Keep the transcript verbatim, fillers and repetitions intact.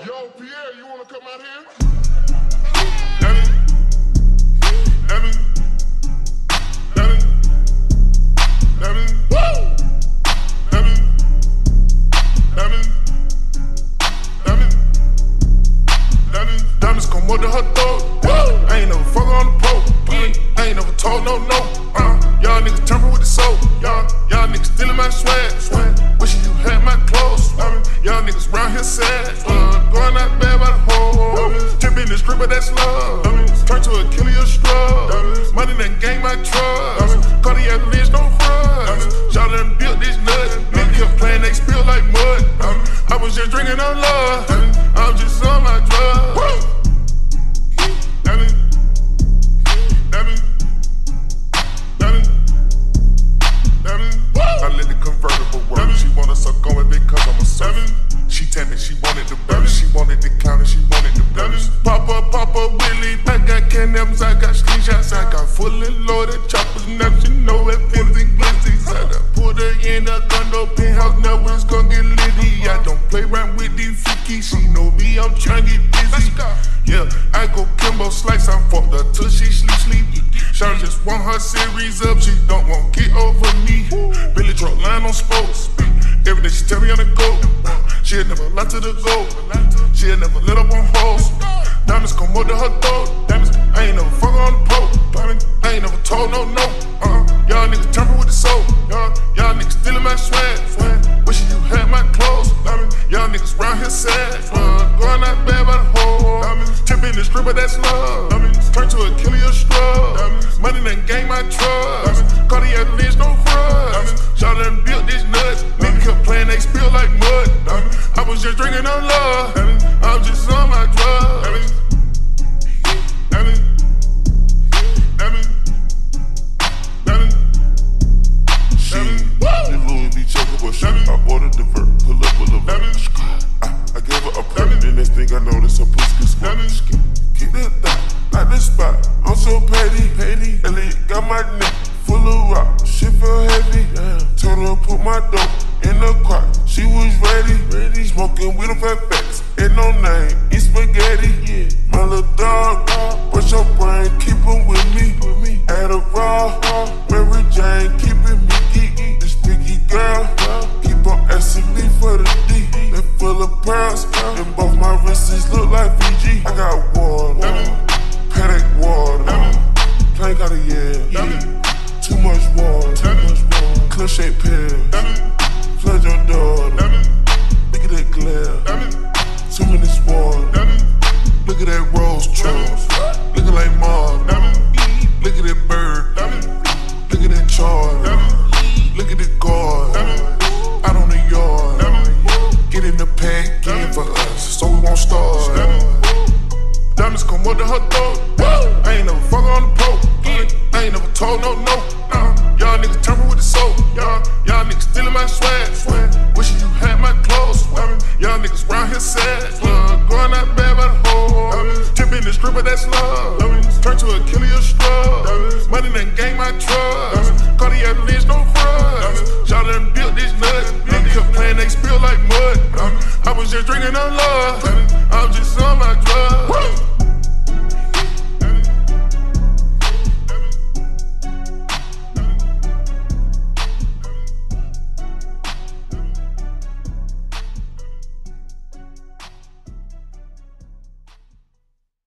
Yo, Pierre, you wanna come out here? Danny, Danny, Danny, Danny, woo! Danny, Danny, Danny, Danny. Diamonds come up to her throat. Woo! I ain't never fuck on the pole. I ain't never told no no. Uh, y'all niggas tamper with the soap. Y'all, y'all niggas stealing my swag. Swag. Wishing you had my clothes. Y'all niggas round here sad. Uh, going out bad by the hole. Tip in the strip, but that's love. Turn to a killer, you strug. Money done gang my trust. Cardiac lynch, don't run. Y'all done built this nut. Nigga kept playing, they spill like mud. I was just drinking on love. I'm just on my drugs. Damn it. Damn it. Damn it. Damn it. I let the convertible work. She wanna suck on it because I'm a servant. She tapping, she wanted the burger. She wanted the clown and she wanted the burgers. Papa, Papa, Willie. I got cannons, I got screenshots, I got fully loaded choppers. Now she know it feels and glitzy. I done put her in a condo penthouse, now it's gonna get litty. I don't play around with these freakies. She know me, I'm trying to get busy. Yeah, I go Kimbo Slice, I fucked her till she sleep, sleep. Shawty just want her series up, she don't want get over me. Billy truck line on spokes. Every day she tell me on the go. She'll never lie to the goal. She'll never let up on hoes. Diamonds come up to her throat. Diamonds, I ain't never fuck on the pole. I ain't never told no no. Uh, y'all niggas tamper with the soap. Y'all, y'all niggas stealing my swag. Wishing you had my clothes. Y'all niggas round here sad. Uh, going out bad by the hole. Tip in the strip, but that's love. Turn to a killer, you strug. Money done gang my trust. Cardiac lynch, no rust. Y'all done built this nuts. Nigga kept playing, they spill like mud. I was just drinking on love. I'm just on my drugs. Damn it. Damn it. Damn it. She, the Louis V choker, but she, I ordered the vert, pull up, pull up, I, I gave her a perk, the next thing I noticed her pussy squirt. Keep that thought, like this spot, I'm so petty, petty. Elliot got my neck full of rock, shit feel heavy. Damn. Told her put my dope in the crotch, she was ready, ready. Smoking with a fat facts, ain't no name, eat spaghetti. Yeah. My little dog, brush your brain, keep him with me. With me. Add a raw, Mary Jane, keeping me geeky. This picky girl, keep on asking me for the D. They full of pearls, and both my wrists look like V G. I got water, paddock water, plain got a yeah. Too much water, too much water. Clear shape pills, flood your daughter. Look at that glare, too many water. Look at that rose trust, looking like Marvin. Look at that bird, look at that charter. Look at the guard, out on the yard. Get in the pack, game for us, so we won't start. Diamonds come up to her throat. I ain't never fuck on the pole. I ain't never told no no. Uh, y'all niggas tamper with the soap. Y'all, y'all niggas stealing my swag. Wishing you had my clothes. Y'all niggas round here sad. Uh, going out bad by the hole. Tip in the strip, but that's love. Turn to a killer, you strug. Money done gang my trust. Cardiac lynch, no rust. Y'all done built this nut. Nigga kept playing, they spill like mud. I was just drinking on love. I'm just on my drugs.